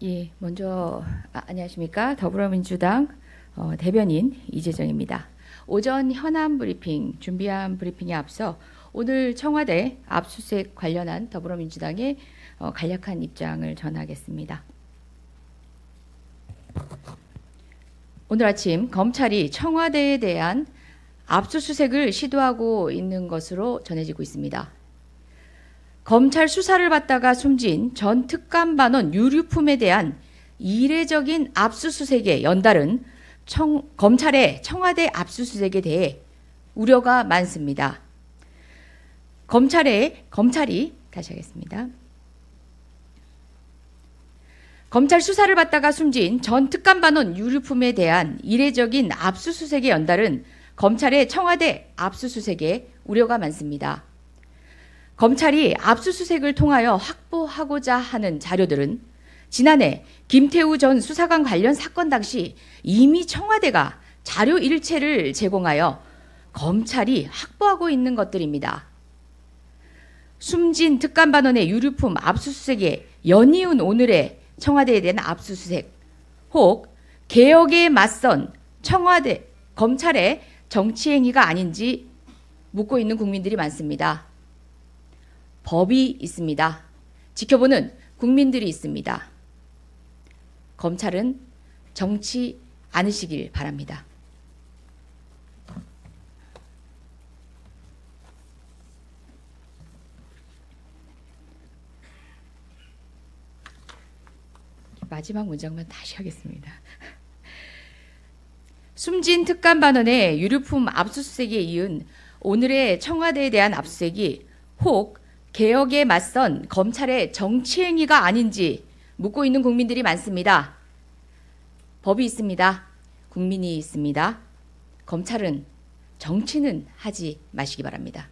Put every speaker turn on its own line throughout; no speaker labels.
예, 먼저 안녕하십니까. 더불어민주당 대변인 이재정입니다. 오전 현안 브리핑 준비한 브리핑에 앞서 오늘 청와대 압수수색 관련한 더불어민주당의 간략한 입장을 전하겠습니다. 오늘 아침 검찰이 청와대에 대한 압수수색을 시도하고 있는 것으로 전해지고 있습니다. 검찰 수사를 받다가 숨진 전 특감반원 유류품에 대한 이례적인 압수수색에 연달은 검찰의 청와대 압수수색에 대해 우려가 많습니다. 다시 하겠습니다. 검찰 수사를 받다가 숨진 전 특감반원 유류품에 대한 이례적인 압수수색에 연달은 검찰의 청와대 압수수색에 우려가 많습니다. 검찰이 압수수색을 통하여 확보하고자 하는 자료들은 지난해 김태우 전 수사관 관련 사건 당시 이미 청와대가 자료 일체를 제공하여 검찰이 확보하고 있는 것들입니다. 숨진 특감반원의 유류품 압수수색에 연이은 오늘의 청와대에 대한 압수수색, 혹 개혁에 맞선 검찰의 정치행위가 아닌지 묻고 있는 국민들이 많습니다. 법이 있습니다. 지켜보는 국민들이 있습니다. 검찰은 정치 않으시길 바랍니다. 마지막 문장만 다시 하겠습니다. 숨진 특감반원의 유류품 압수수색에 이은 오늘의 청와대에 대한 압수수색이 혹 개혁에 맞선 검찰의 정치행위가 아닌지 묻고 있는 국민들이 많습니다. 법이 있습니다. 국민이 있습니다. 검찰은 정치는 하지 마시기 바랍니다.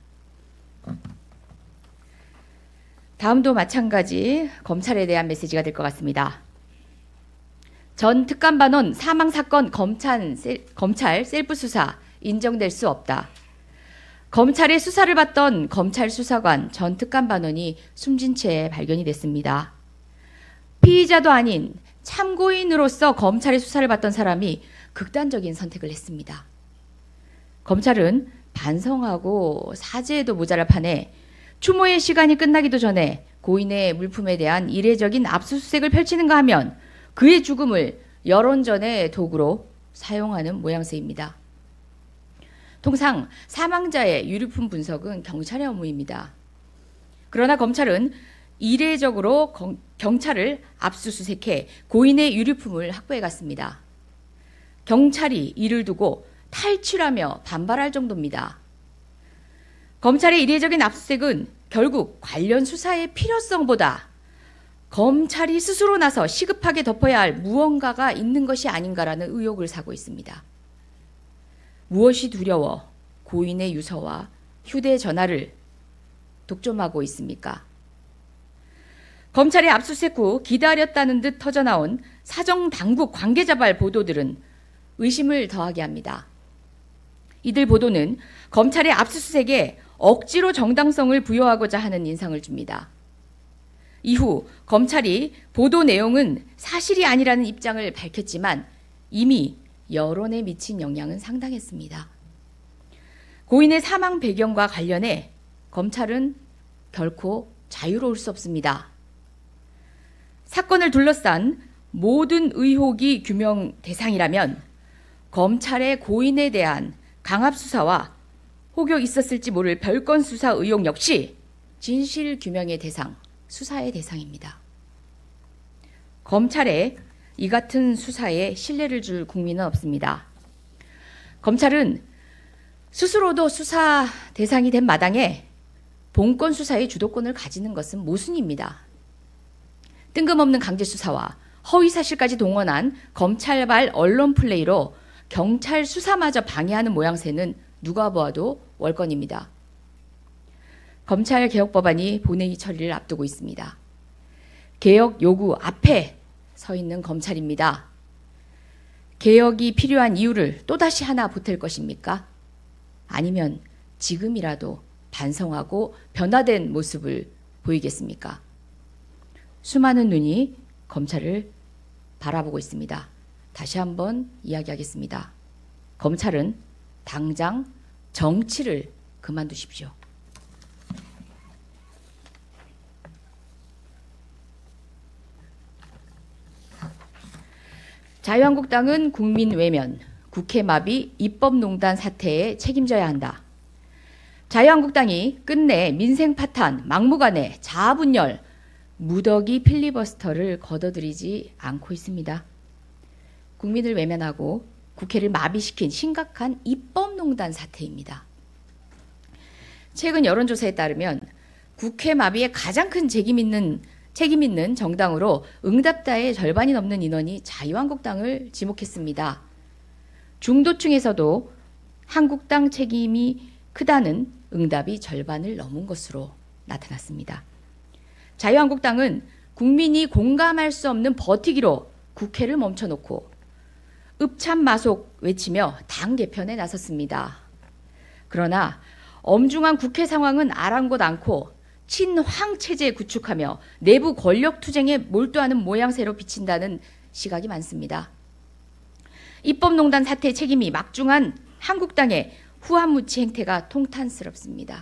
다음도 마찬가지 검찰에 대한 메시지가 될 것 같습니다. 전 특감반원 사망사건 검찰 셀프 수사 인정될 수 없다. 검찰의 수사를 받던 검찰 수사관 전 특감반원이 숨진 채 발견이 됐습니다. 피의자도 아닌 참고인으로서 검찰의 수사를 받던 사람이 극단적인 선택을 했습니다. 검찰은 반성하고 사죄에도 모자랄 판에 추모의 시간이 끝나기도 전에 고인의 물품에 대한 이례적인 압수수색을 펼치는가 하면 그의 죽음을 여론전의 도구로 사용하는 모양새입니다. 통상 사망자의 유류품 분석은 경찰의 업무입니다. 그러나 검찰은 이례적으로 경찰을 압수수색해 고인의 유류품을 확보해 갔습니다. 경찰이 이를 두고 탈취하며 반발할 정도입니다. 검찰의 이례적인 압수수색은 결국 관련 수사의 필요성보다 검찰이 스스로 나서 시급하게 덮어야 할 무언가가 있는 것이 아닌가라는 의혹을 사고 있습니다. 무엇이 두려워 고인의 유서와 휴대전화를 독점하고 있습니까? 검찰의 압수수색 후 기다렸다는 듯 터져나온 사정당국 관계자발 보도들은 의심을 더하게 합니다. 이들 보도는 검찰의 압수수색에 억지로 정당성을 부여하고자 하는 인상을 줍니다. 이후 검찰이 보도 내용은 사실이 아니라는 입장을 밝혔지만 이미 여론에 미친 영향은 상당했습니다. 고인의 사망 배경과 관련해 검찰은 결코 자유로울 수 없습니다. 사건을 둘러싼 모든 의혹이 규명 대상이라면 검찰의 고인에 대한 강압수사와 혹여 있었을지 모를 별건 수사 의혹 역시 진실 규명의 대상, 수사의 대상입니다. 검찰의 이 같은 수사에 신뢰를 줄 국민은 없습니다. 검찰은 스스로도 수사 대상이 된 마당에 본건 수사의 주도권을 가지는 것은 모순입니다. 뜬금없는 강제 수사와 허위 사실까지 동원한 검찰발 언론 플레이로 경찰 수사마저 방해하는 모양새는 누가 보아도 월권입니다. 검찰 개혁 법안이 본회의 처리를 앞두고 있습니다. 개혁 요구 앞에 서 있는 검찰입니다. 개혁이 필요한 이유를 또다시 하나 보탤 것입니까? 아니면 지금이라도 반성하고 변화된 모습을 보이겠습니까? 수많은 눈이 검찰을 바라보고 있습니다. 다시 한번 이야기하겠습니다. 검찰은 당장 정치를 그만두십시오. 자유한국당은 국민 외면, 국회 마비, 입법농단 사태에 책임져야 한다. 자유한국당이 끝내 민생 파탄, 막무가내, 자아분열, 무더기 필리버스터를 거둬들이지 않고 있습니다. 국민을 외면하고 국회를 마비시킨 심각한 입법농단 사태입니다. 최근 여론조사에 따르면 국회 마비에 가장 큰 책임 있는 정당으로 응답자의 절반이 넘는 인원이 자유한국당을 지목했습니다. 중도층에서도 한국당 책임이 크다는 응답이 절반을 넘은 것으로 나타났습니다. 자유한국당은 국민이 공감할 수 없는 버티기로 국회를 멈춰놓고 읍참마속 외치며 당 개편에 나섰습니다. 그러나 엄중한 국회 상황은 아랑곳 않고 친황 체제 구축하며 내부 권력 투쟁에 몰두하는 모양새로 비친다는 시각이 많습니다. 입법농단 사태의 책임이 막중한 한국당의 후한무치 행태가 통탄스럽습니다.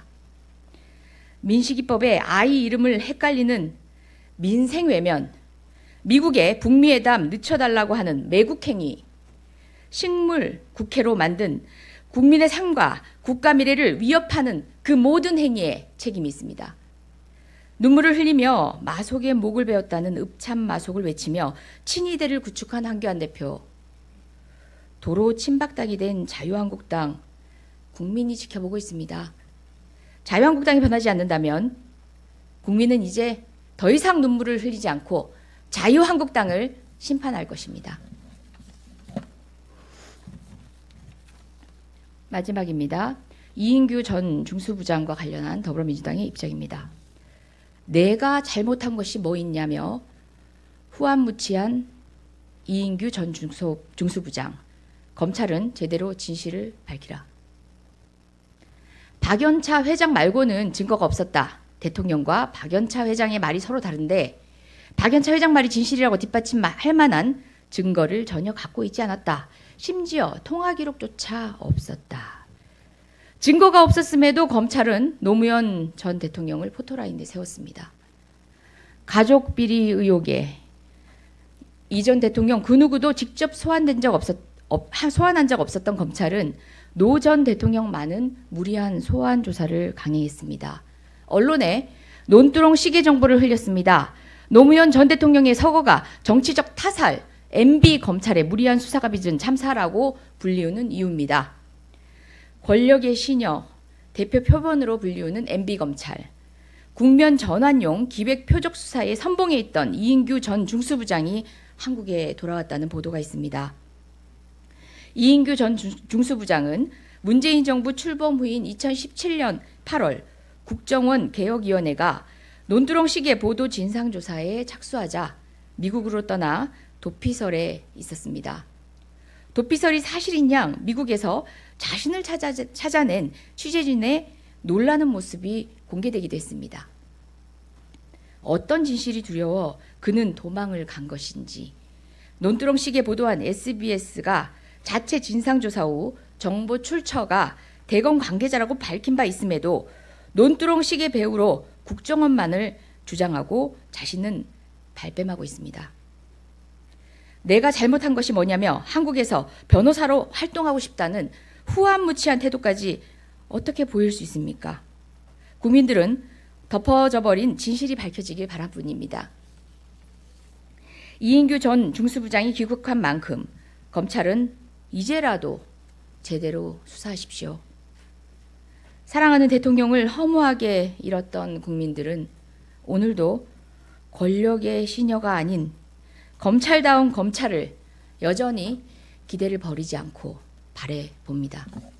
민식이법에 아이 이름을 헷갈리는 민생외면, 미국의 북미회담 늦춰달라고 하는 매국행위, 식물 국회로 만든 국민의 삶과 국가 미래를 위협하는 그 모든 행위에 책임이 있습니다. 눈물을 흘리며 마속의 목을 베었다는 읍참마속을 외치며 친이대를 구축한 한교안 대표. 도로 침박당이 된 자유한국당, 국민이 지켜보고 있습니다. 자유한국당이 변하지 않는다면 국민은 이제 더 이상 눈물을 흘리지 않고 자유한국당을 심판할 것입니다. 마지막입니다. 이인규 전 중수부장과 관련한 더불어민주당의 입장입니다. 내가 잘못한 것이 뭐 있냐며 후한무치한 이인규 전 중수부장, 검찰은 제대로 진실을 밝히라. 박연차 회장 말고는 증거가 없었다. 대통령과 박연차 회장의 말이 서로 다른데 박연차 회장 말이 진실이라고 뒷받침할 만한 증거를 전혀 갖고 있지 않았다. 심지어 통화 기록조차 없었다. 증거가 없었음에도 검찰은 노무현 전 대통령을 포토라인에 세웠습니다. 가족 비리 의혹에 이 전 대통령 그 누구도 직접 소환한 적 없었던 검찰은 노 전 대통령만은 무리한 소환 조사를 강행했습니다. 언론에 논두렁 시계 정보를 흘렸습니다. 노무현 전 대통령의 서거가 정치적 타살, MB 검찰의 무리한 수사가 빚은 참사라고 불리우는 이유입니다. 권력의 시녀, 대표 표본으로 불리우는 MB 검찰, 국면 전환용 기획 표적 수사에 선봉해 있던 이인규 전 중수부장이 한국에 돌아왔다는 보도가 있습니다. 이인규 전 중수부장은 문재인 정부 출범 후인 2017년 8월 국정원 개혁위원회가 논두렁 시계 보도 진상조사에 착수하자 미국으로 떠나 도피설에 있었습니다. 도피설이 사실인 양 미국에서 자신을 찾아낸 취재진의 놀라는 모습이 공개되기도 했습니다. 어떤 진실이 두려워 그는 도망을 간 것인지, 논두렁 시계 보도한 SBS가 자체 진상조사 후 정보 출처가 대검 관계자라고 밝힌 바 있음에도 논두렁 시계 배우로 국정원만을 주장하고 자신은 발뺌하고 있습니다. 내가 잘못한 것이 뭐냐며 한국에서 변호사로 활동하고 싶다는 후한무치한 태도까지 어떻게 보일 수 있습니까? 국민들은 덮어져 버린 진실이 밝혀지길 바랄 뿐입니다. 이인규 전 중수부장이 귀국한 만큼 검찰은 이제라도 제대로 수사하십시오. 사랑하는 대통령을 허무하게 잃었던 국민들은 오늘도 권력의 시녀가 아닌 검찰다운 검찰을 여전히 기대를 버리지 않고 바라봅니다.